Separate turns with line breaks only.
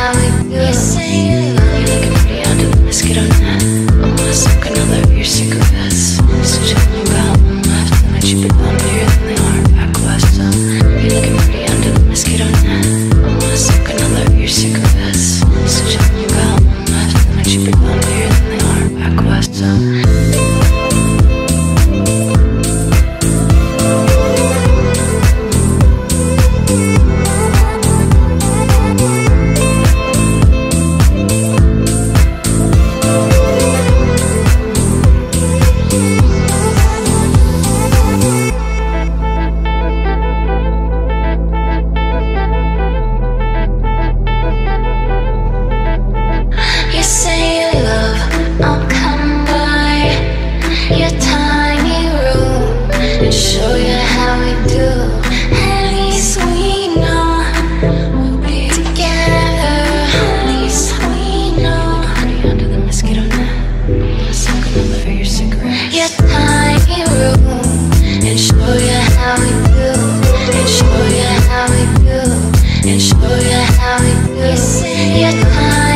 how we do. You say you love, you're looking pretty under the biscuit on that. I wanna suck another of your cigarettes. So just you got one left, and that you be gone here, then they are back west. So you're looking pretty under the biscuit on that. I wanna suck another of your cigarettes. So just you got one left, and that you be gone here, then they are back west. So and show you how we do. You say you're